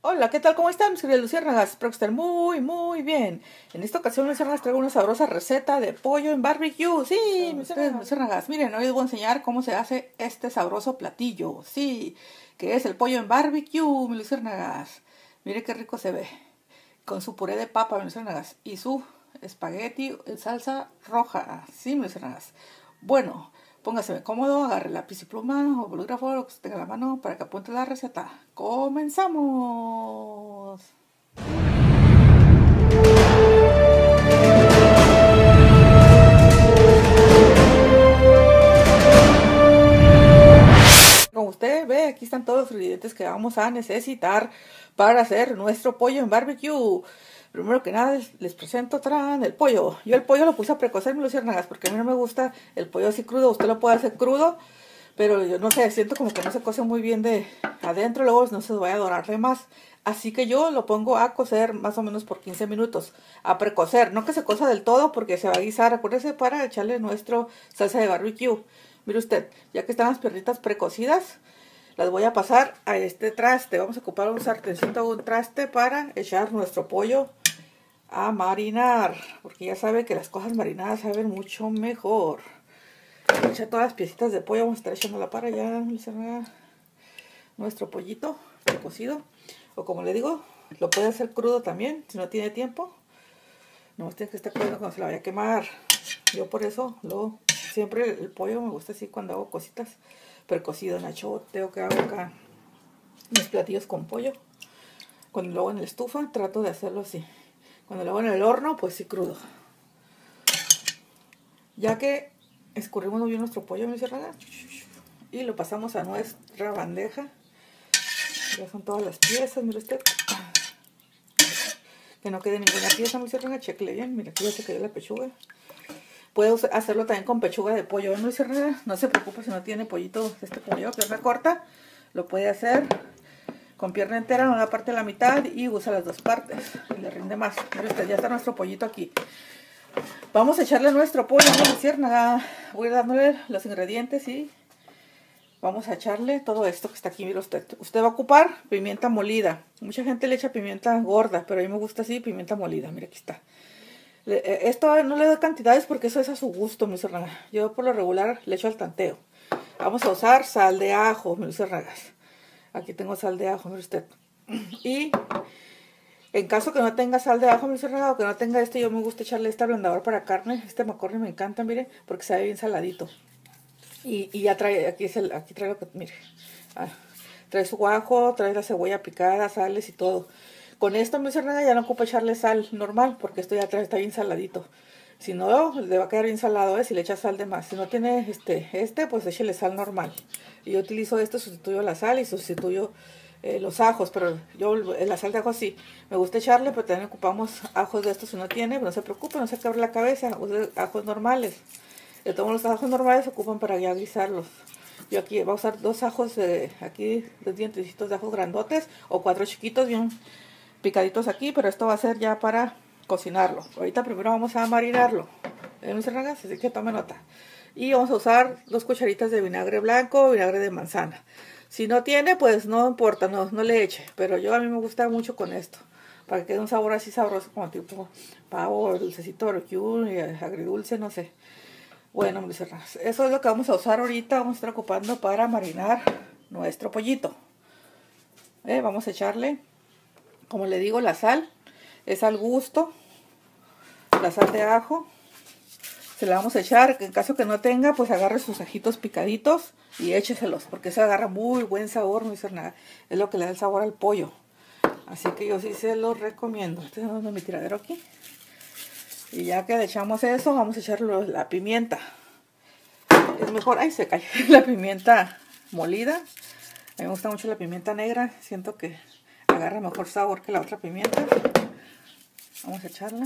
Hola, ¿qué tal? ¿Cómo están, mis queridas luciérnagas? Espero que estén muy bien. En esta ocasión, luciérnagas, traigo una sabrosa receta de pollo en barbecue. Sí, mis queridas luciérnagas, miren, hoy les voy a enseñar cómo se hace este sabroso platillo. Sí, que es el pollo en barbecue, mis luciérnagas. Miren qué rico se ve. Con su puré de papa, mis luciérnagas, y su espagueti en salsa roja. Sí, mis luciérnagas. Bueno, póngase cómodo, agarre lápiz y pluma o bolígrafo, lo que tenga a la mano para que apunte la receta. ¡Comenzamos! Como usted ve, aquí están todos los ingredientes que vamos a necesitar para hacer nuestro pollo en barbecue. Primero que nada les presento el pollo. Yo el pollo lo puse a precocer, mis luciérnagas, porque a mí no me gusta el pollo así crudo. Usted lo puede hacer crudo, pero yo no sé, siento como que no se cose muy bien de adentro, luego no se vaya a dorar de más. Así que yo lo pongo a cocer más o menos por 15 minutos, a precocer, no que se cosa del todo porque se va a guisar, acuérdese, para echarle nuestro salsa de barbecue. Mire usted, ya que están las piernitas precocidas, las voy a pasar a este traste. Vamos a ocupar un sartencito o un traste para echar nuestro pollo a marinar, porque ya sabe que las cosas marinadas saben mucho mejor. Echa todas las piecitas de pollo, vamos a estar echándola para allá, nuestro pollito cocido, o como le digo, lo puede hacer crudo también, si no tiene tiempo. No tiene que estar cuidando cuando se la vaya a quemar. Yo por eso siempre el pollo me gusta así cuando hago cositas precocido en achote o que hago acá mis platillos con pollo. Cuando lo hago en la estufa trato de hacerlo así. Cuando lo hago en el horno, pues sí crudo. Ya que escurrimos muy bien nuestro pollo, mis cerradas, y lo pasamos a nuestra bandeja. Ya son todas las piezas, mire usted. Que no quede ninguna pieza, mi cerradas, chequele bien. Mira, aquí ya se cayó la pechuga. Puede hacerlo también con pechuga de pollo, ¿no? No se preocupe si no tiene pollito como yo, pierna corta. Lo puede hacer con pierna entera, una parte a la mitad y usa las dos partes. Y le rinde más. Mire usted, ya está nuestro pollito aquí. Vamos a echarle nuestro pollo, no luciérnaga. Voy dándole los ingredientes y vamos a echarle todo esto que está aquí. Mire usted. Usted va a ocupar pimienta molida. Mucha gente le echa pimienta gorda, pero a mí me gusta así, pimienta molida. Mire, aquí está. Esto no le doy cantidades porque eso es a su gusto, mis cerragas. Yo por lo regular le echo al tanteo. Vamos a usar sal de ajo, mis cerragas. Aquí tengo sal de ajo, mire usted. Y en caso que no tenga sal de ajo, mis cerragas, o que no tenga yo me gusta echarle este ablandador para carne. Este McCormick me encanta, mire, porque sabe bien saladito. Y ya trae, aquí trae lo que, mire. Trae su ajo, trae la cebolla picada, sales y todo. Con esto, mi cerrada, ya no ocupo echarle sal normal, porque esto ya trae, está bien saladito. Si no, le va a quedar bien salado, si le echa sal de más. Si no tiene pues échele sal normal. Y yo utilizo sustituyo la sal y sustituyo los ajos, pero yo la sal de ajo sí. Me gusta echarle, pero también ocupamos ajos de estos. Si no tiene, no se preocupe, no se quebre la cabeza, use ajos normales. De todos los ajos normales se ocupan para ya guisarlos. Yo aquí voy a usar 2 ajos, aquí 2 dientecitos de ajos grandotes o 4 chiquitos bien picaditos aquí, pero esto va a ser ya para cocinarlo. Ahorita primero vamos a marinarlo. Así que tome nota. Y vamos a usar 2 cucharitas de vinagre blanco, vinagre de manzana. Si no tiene, pues no importa, no le eche. Pero a mí me gusta mucho con esto. Para que quede un sabor así sabroso, como tipo pavo, dulcecito barbecue, agridulce, no sé. Bueno, mis hermanos, eso es lo que vamos a usar ahorita. Vamos a estar ocupando para marinar nuestro pollito. Vamos a echarle, como le digo, la sal. Es al gusto. La sal de ajo. Se la vamos a echar. En caso que no tenga, pues agarre sus ajitos picaditos y écheselos. Porque eso agarra muy buen sabor, mis hermanos. Es lo que le da el sabor al pollo. Así que yo sí se los recomiendo. Este es mi tiradero aquí. Y ya que le echamos eso, vamos a echarle la pimienta. Es mejor, ay, se cae, la pimienta molida. A mí me gusta mucho la pimienta negra. Siento que agarra mejor sabor que la otra pimienta. Vamos a echarla.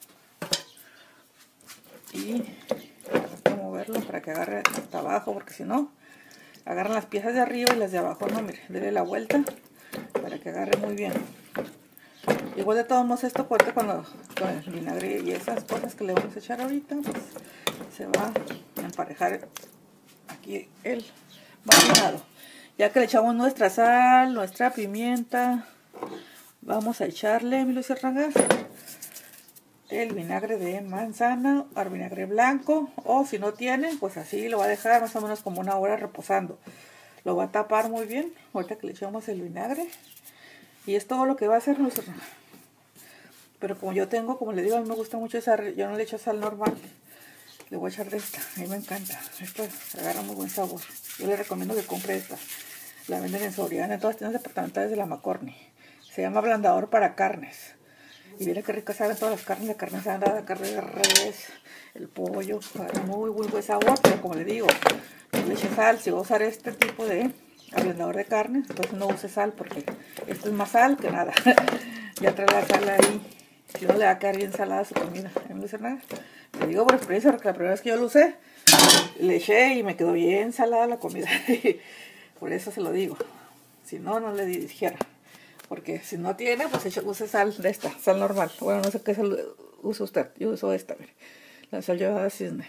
Y hay que moverlo para que agarre hasta abajo, porque si no, agarran las piezas de arriba y las de abajo no. Mire, dele la vuelta para que agarre muy bien. Igual de todos modos esto fuerte con el vinagre y esas cosas que le vamos a echar ahorita, pues se va a emparejar aquí el marinado. Ya que le echamos nuestra sal, nuestra pimienta, vamos a echarle, mi luciérnagas, el vinagre de manzana o vinagre blanco, o si no tiene, pues así lo va a dejar más o menos como una hora reposando. Lo va a tapar muy bien ahorita que le echamos el vinagre, y es todo lo que va a hacer, mi luciérnagas. Pero como yo tengo, como le digo, a mí me gusta mucho esa, yo no le echo sal normal, le voy a echar de esta. A mí me encanta, esta agarra muy buen sabor. Yo le recomiendo que compre esta, la venden en Soriana, en todas las tiendas departamentales de la McCorney. Se llama ablandador para carnes. Y mira qué rica saben todas las carnes, la carne asada, la carne de res, el pollo, muy buen sabor. Pero como le digo, no le eche sal. Si va a usar este tipo de ablandador de carnes, entonces no use sal, porque esto es más sal que nada. Ya trae la sal ahí, si no le va a quedar bien salada su comida. No le hice nada. Le digo por experiencia, porque la primera vez que yo lo usé, le eché y me quedó bien salada la comida. Por eso se lo digo. Si no, no le dijera. Porque si no tiene, pues use sal de esta, sal normal. Bueno, no sé qué sal usa usted. Yo uso esta, mire. La sal llevada de cisne.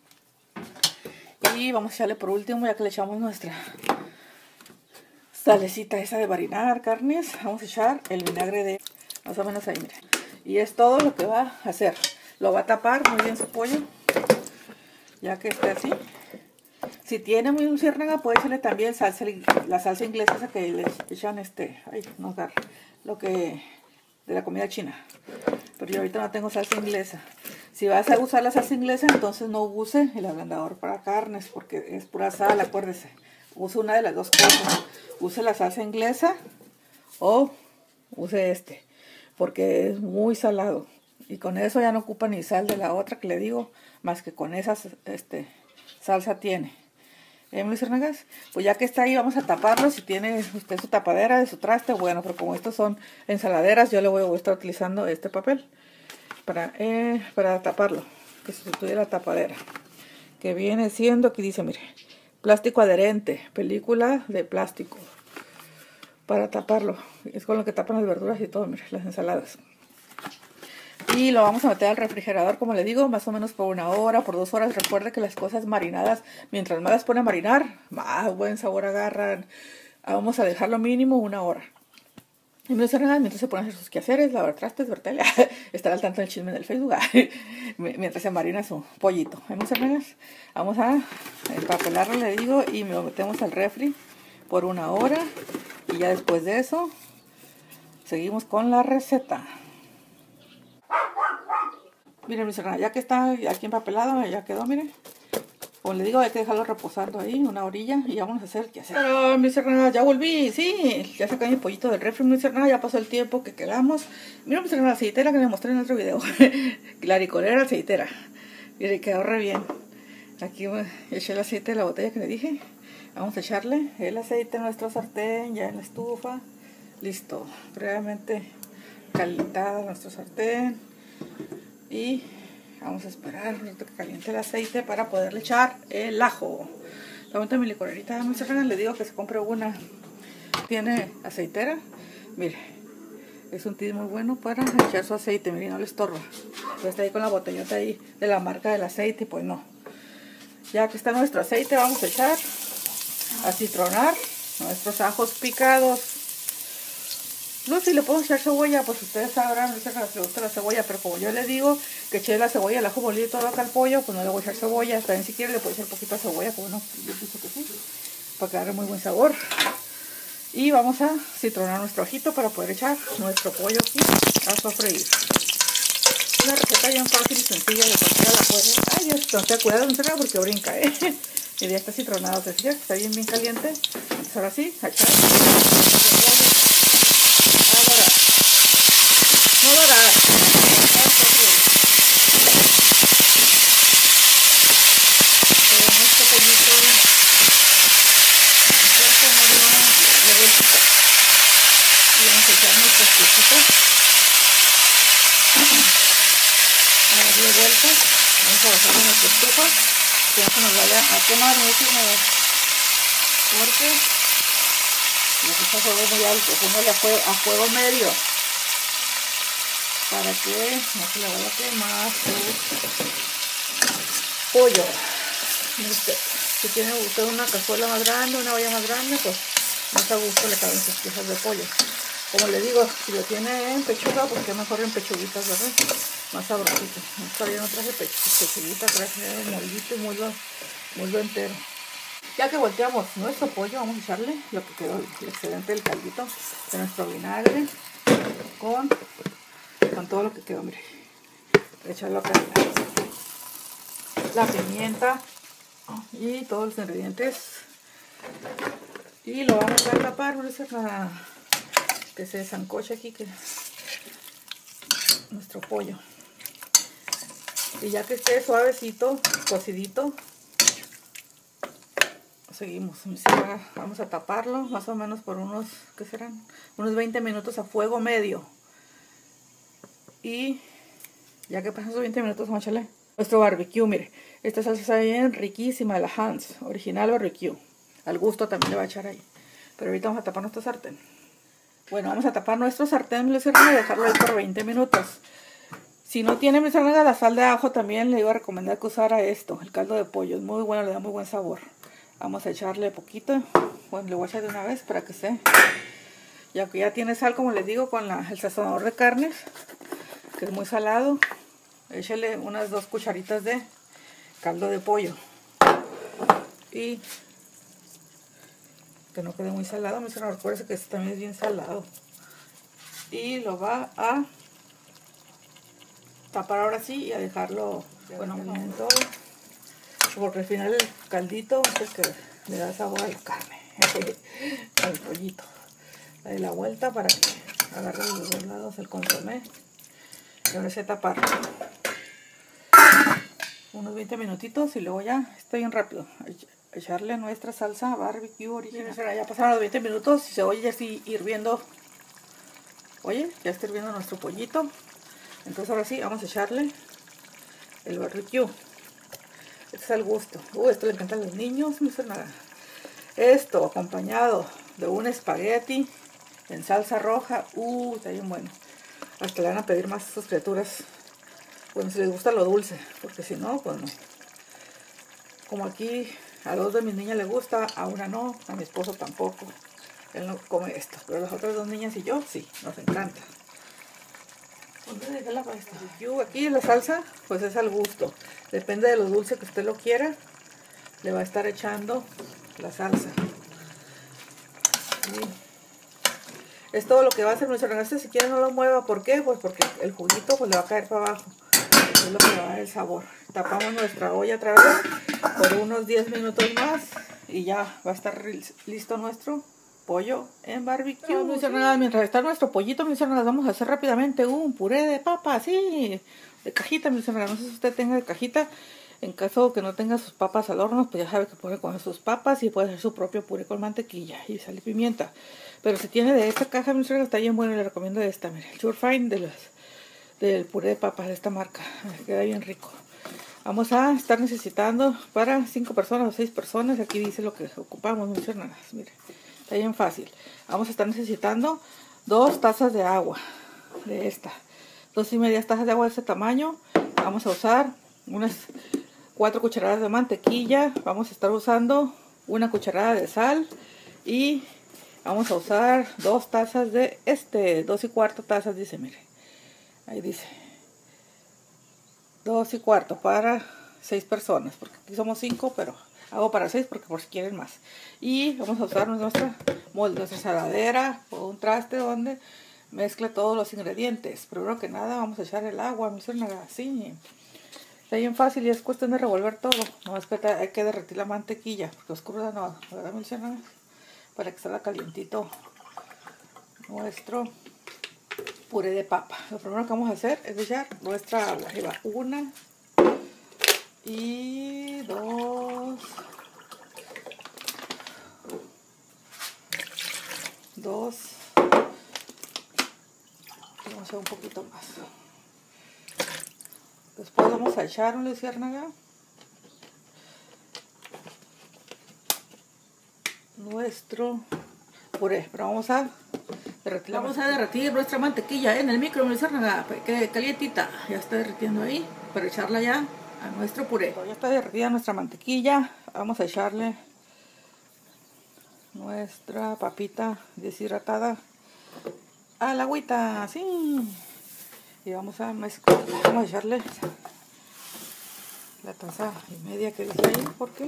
Y vamos a echarle por último, ya que le echamos nuestra salecita esa de marinar carnes, vamos a echar el vinagre de más o menos ahí, mire. Y es todo lo que va a hacer. Lo va a tapar muy bien su pollo, ya que esté así. Si tiene muy luciérnaga, puede echarle también salsa, la salsa inglesa esa que le echan lo que de la comida china. Pero yo ahorita no tengo salsa inglesa. Si vas a usar la salsa inglesa, entonces no use el ablandador para carnes, porque es pura sal, acuérdese. Use una de las dos cosas. Use la salsa inglesa o use este, porque es muy salado. Y con eso ya no ocupa ni sal de la otra que le digo, más que con esa salsa tiene. Luciérnagas, pues ya que está ahí, vamos a taparlo. Si tiene usted su tapadera de su traste, bueno, pero como estos son ensaladeras, yo le voy a estar utilizando este papel para taparlo, que sustituye la tapadera, que viene siendo, aquí dice, mire, plástico adherente, película de plástico, para taparlo. Es con lo que tapan las verduras y todo, mire, las ensaladas. Y lo vamos a meter al refrigerador, como le digo, más o menos por 1 hora, por 2 horas. Recuerde que las cosas marinadas, mientras más las pone a marinar, más buen sabor agarran. Vamos a dejarlo mínimo 1 hora. Y mientras se ponen a hacer sus quehaceres, lavar trastes, vertela, estar al tanto del chisme del Facebook, mientras se marina su pollito. Vamos a empapelarlo, le digo, y lo metemos al refri por 1 hora. Y ya después de eso, seguimos con la receta. Miren, mis hermanas, ya que está aquí empapelado, ya quedó, miren. Como le digo, hay que dejarlo reposando ahí 1 horilla y vamos a hacer qué hacer. Pero, mis hermanas, ya volví, sí, ya saqué mi pollito del refri, mis hermanas, ya pasó el tiempo que quedamos. Miren, mis hermanas, la aceitera que les mostré en el otro video. La licorera aceitera. Miren, quedó re bien. Aquí eché el aceite de la botella que le dije. Vamos a echarle el aceite en nuestro sartén, ya en la estufa. Listo, previamente calentada nuestro sartén. Y vamos a esperar que caliente el aceite para poderle echar el ajo. También mi licorerita, mis hermanas, le digo que se compre una. Tiene aceitera. Mire, es un tip muy bueno para echar su aceite. Mire, no le estorba. Pero está ahí con la botellota ahí de la marca del aceite, pues no. Ya que está nuestro aceite, vamos a echar a citronar nuestros ajos picados. No, si le puedo echar cebolla, pues ustedes sabrán, si les gusta la cebolla, pero como yo les digo que eché la cebolla, el ajo molido y todo acá al pollo, pues no le voy a echar cebolla. También si quiere le puedo echar un poquito de cebolla, como no, yo pienso que sí, para que agarre muy buen sabor. Y vamos a citronar nuestro ajito para poder echar nuestro pollo aquí a sofreír. Una receta bien fácil y sencilla, de cualquiera la puede. Ay, entonces cuidado, no se vea porque brinca, Y ya está citronado, ¿se fija? Está bien caliente. Entonces ahora sí, a echar a dorar. No dorar. Este pollito y vamos a echar nuestras piecitas a darle vueltas. Vamos a bajar en nuestra estufa, que no se nos vaya a quemar muchísimo, porque le gusta fuego muy alto. Póngale a fuego medio para que no se le vaya a quemar su pollo. Si tiene usted una cazuela más grande, una olla más grande, pues más a gusto le caben sus piezas de pollo. Como le digo, si lo tiene en pechuga, pues que mejor en pechuguitas, ¿verdad? Más sabrosito. Todavía no traje pechuguita, traje mollito y muslo entero. Ya que volteamos nuestro pollo, vamos a echarle lo que quedó, el excedente del caldito de nuestro vinagre con todo lo que quedó, mire. Echarlo acá, la pimienta y todos los ingredientes. Y lo vamos a tapar, para que se desancoche aquí nuestro pollo. Y ya que esté suavecito, cocidito, seguimos. Vamos a taparlo más o menos por unos, ¿qué serán? Unos 20 minutos a fuego medio. Y ya que pasan esos 20 minutos, vamos a echarle nuestro barbecue. Mire, esta salsa está bien riquísima, la Hans, original barbecue. Al gusto también le va a echar ahí. Pero ahorita vamos a tapar nuestro sartén. Bueno, vamos a tapar nuestro sartén y dejarlo ahí por 20 minutos. Si no tiene, mis amigas, la sal de ajo, también le iba a recomendar que usara esto, el caldo de pollo. Es muy bueno, le da muy buen sabor. Vamos a echarle poquito. Bueno, le voy a echar de una vez para que se... Ya que ya tiene sal, como les digo, con el sazonador de carnes, que es muy salado. Échale unas 2 cucharitas de caldo de pollo. Y que no quede muy salado, mis hermanos, recuerden que este también es bien salado. Y lo va a tapar ahora sí y a dejarlo, bueno, todo, porque al final el caldito es el que le da sabor a la carne, al pollito. Le doy la vuelta para que agarre los dos lados el consomé. Y ahora se tapar unos 20 minutitos y luego ya está bien rápido. Echarle nuestra salsa barbecue original. Ya pasaron los 20 minutos y se oye así hirviendo. Oye, ya está hirviendo nuestro pollito. Entonces ahora sí, vamos a echarle el barbecue. Este es al gusto. Esto le encanta a los niños. Esto acompañado de un espagueti en salsa roja. Está bien bueno. Hasta le van a pedir más a sus criaturas. Bueno, si les gusta lo dulce, porque si no, pues no. Como aquí a 2 de mis niñas les gusta, a una no, a mi esposo tampoco. Él no come esto, pero las otras 2 niñas y yo sí, nos encanta. ¿Dónde dejé la pasta? Aquí la salsa, pues es al gusto. Depende de lo dulce que usted lo quiera, le va a estar echando la salsa. Y es todo lo que va a hacer nuestro regazo. Si quiere no lo mueva, ¿por qué? Pues porque el juguito pues le va a caer para abajo. Es lo que le va a dar el sabor. Tapamos nuestra olla otra vez por unos 10 minutos más y ya va a estar listo nuestro pollo en barbecue. No, mientras está nuestro pollito, mis hermanas, vamos a hacer rápidamente un puré de papa, así, de cajita, mis hermanas. No sé si usted tenga de cajita. En caso que no tenga sus papas al horno, pues ya sabe que puede comer sus papas y puede hacer su propio puré con mantequilla y sal y pimienta. Pero si tiene de esta caja, mis hermanas, está bien bueno, le recomiendo esta, mire, Sure Fine del puré de papas de esta marca. Queda bien rico. Vamos a estar necesitando para 5 personas o 6 personas. Aquí dice lo que ocupamos, mis hermanas. Mire, está bien fácil. Vamos a estar necesitando 2 tazas de agua de esta. 2,5 tazas de agua de este tamaño. Vamos a usar unas 4 cucharadas de mantequilla. Vamos a estar usando 1 cucharada de sal. Y vamos a usar 2 tazas de 2,25 tazas, dice, mire. Ahí dice 2,25 para 6 personas, porque aquí somos 5, pero hago para 6 porque por si quieren más. Y vamos a usar nuestra saladera o un traste donde mezcle todos los ingredientes. Primero que nada vamos a echar el agua, así. Está bien fácil y es cuestión de revolver todo. No es que hay que derretir la mantequilla, porque es cruda no, ¿verdad, Milciana? Para que salga calientito nuestro puré de papa. Lo primero que vamos a hacer es echar nuestra agua. Ahí va 1 y 2. Vamos a echar un poquito más. Después vamos a echar un luciérnaga, nuestro puré. Pero vamos a derretir nuestra mantequilla en el micro, luciérnaga, para que quede calientita. Ya está derritiendo ahí para echarla ya a nuestro puré. Ya está derretida nuestra mantequilla. Vamos a echarle nuestra papita deshidratada a la agüita, así. Y vamos a mezclar, vamos a echarle la taza y media que dije ahí, porque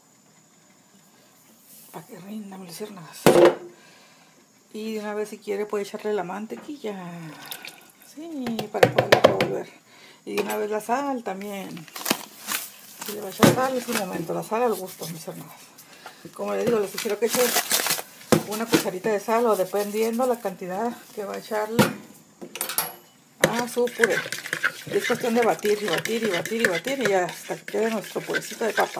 para que rinda mis luciérnagas. Y de una vez, si quiere, puede echarle la mantequilla, sí, para poderlo revolver. Y de una vez la sal también. Si le va a echar sal, es un momento, la sal al gusto, mis hermanas. Como les digo, les sugiero que eche una cucharita de sal, o dependiendo la cantidad que va a echarle a su puré. Es cuestión de batir y batir y batir y batir, y hasta que quede nuestro purecito de papa.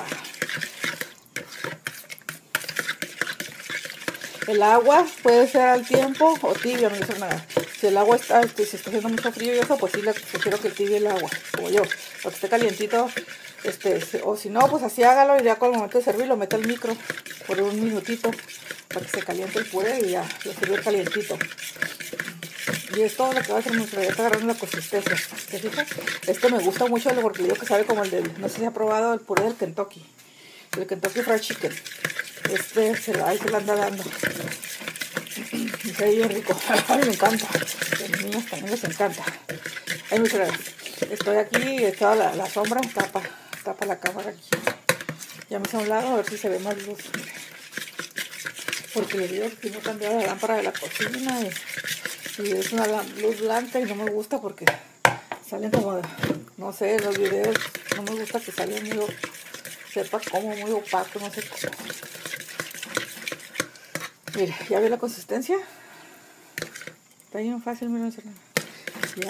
El agua puede ser al tiempo o tibia, mis hermanas. Si el agua está, si está haciendo mucho frío y eso, pues sí le sugiero que tibie el agua, como yo, para que esté calientito. O si no, pues así hágalo, y ya con el momento de servir lo mete al micro por un minutito para que se caliente el puré y ya lo sirve calientito. Y es todo lo que va a hacer nuestra, ya está agarrando la consistencia. ¿Te fijas? Este me gusta mucho porque le digo que sabe como el del, no sé si ha probado el puré del Kentucky, el Kentucky Fried Chicken. Ahí se la anda dando. Y se ve bien rico. A mí me encanta. A mis niños también les encanta. Ay, muchas gracias. Estoy aquí, echada la sombra, tapa la cámara aquí. Ya me hice a un lado a ver si se ve más luz. Porque les digo que no cambié la lámpara de la cocina y es una luz blanca y no me gusta porque salen como, no sé, en los videos no me gusta que salgan muy, sepa como muy opaco, no sé cómo. Mire, ¿ya ve la consistencia? Está bien fácil, miren, ya.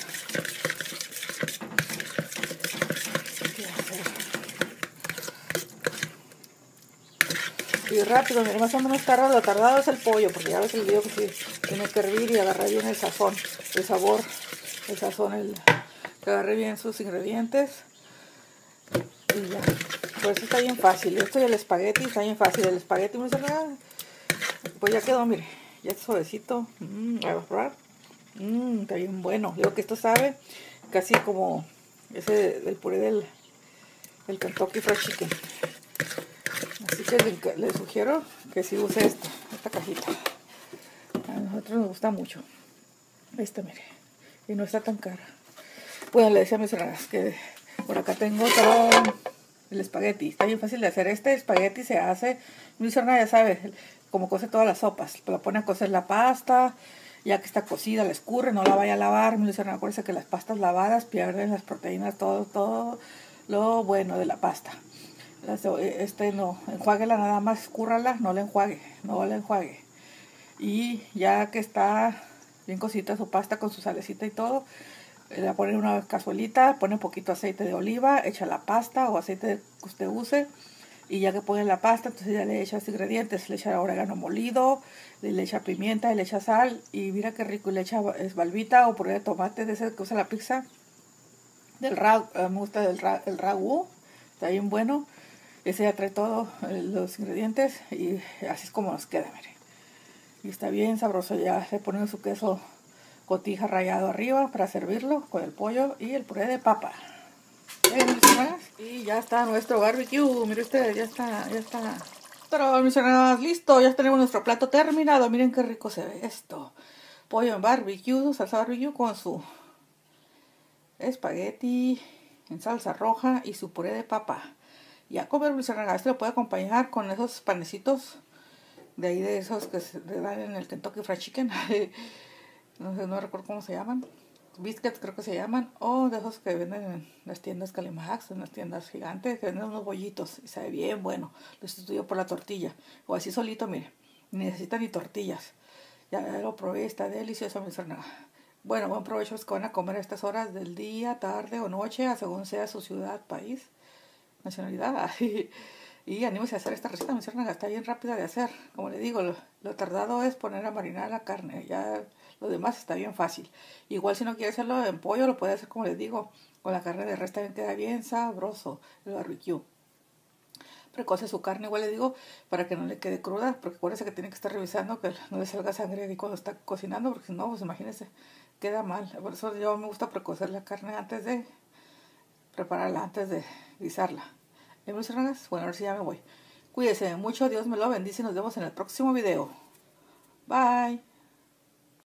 Y rápido, mire, más o menos lo tardado es el pollo, porque ya ves el video que sí tiene que hervir y agarrar bien el sazón, el sabor, el sazón, que agarre bien sus ingredientes. Y ya, por eso está bien fácil. Esto y el espagueti está bien fácil. El espagueti, pues ya quedó, mire, ya es suavecito. Vamos a probar. Está bien bueno. Digo que esto sabe casi como ese del puré del Kentucky Fried Chicken. Así que le sugiero que si use esta cajita. A nosotros nos gusta mucho. Mire. Y no está tan cara. Bueno, le decía a mis hermanas que por acá tengo todo el espagueti. Está bien fácil de hacer. Este espagueti se hace, mis hermanas ya sabe, como cose todas las sopas. La pone a cocer la pasta, ya que está cocida, la escurre, no la vaya a lavar. Mis hermanas, acuérdense que las pastas lavadas pierden las proteínas, todo lo bueno de la pasta. No, enjuáguela nada más, escúrrala, no la enjuague. Y ya que está bien cosita su pasta con su salecita y todo, la pone en una cazuelita, pone un poquito de aceite de oliva, echa la pasta o aceite que usted use, y ya que pone la pasta, entonces ya le echa los ingredientes, le echa orégano molido, le echa pimienta, le echa sal, y mira qué rico, y le echa balbita o puré de tomate de ese que usa la pizza, me gusta el ragú, está bien bueno. Ese ya trae todos los ingredientes y así es como nos queda, mire. Y está bien sabroso. Ya le ponen su queso cotija rallado arriba para servirlo con el pollo y el puré de papa. Y ya está nuestro barbecue. Mire usted, ya está. Pero mis hermanas, listo. Ya tenemos nuestro plato terminado. Miren qué rico se ve esto. Pollo en barbecue, salsa barbecue con su espagueti en salsa roja y su puré de papa. Y a comer, mis hermanas, este lo puede acompañar con esos panecitos de ahí, de esos que se dan en el Kentucky Fried Chicken. No recuerdo cómo se llaman. Biscuits creo que se llaman. O de esos que venden en las tiendas Calimax, en las tiendas gigantes, que venden unos bollitos. Y sabe bien bueno. Lo sustituyo por la tortilla. O así solito, mire. Ni necesita ni tortillas. Ya lo probé, está delicioso, mis hermanas. Bueno, buen provecho los que van a comer a estas horas del día, tarde o noche, según sea su ciudad, país, nacionalidad. Y anímese a hacer esta receta, mi hermana, está bien rápida de hacer. Como le digo, lo tardado es poner a marinar la carne. Ya lo demás está bien fácil. Igual si no quiere hacerlo en pollo, lo puede hacer como les digo. Con la carne de res también queda bien sabroso el barbecue. Precose su carne, igual le digo, para que no le quede cruda, porque acuérdese que tiene que estar revisando que no le salga sangre ahí cuando está cocinando, porque si no, pues imagínese, queda mal. Por eso yo me gusta precocer la carne antes de prepararla, antes de guisarla. Mis hermanas, bueno, ahora sí ya me voy. Cuídense mucho, Dios me lo bendice y nos vemos en el próximo video. Bye.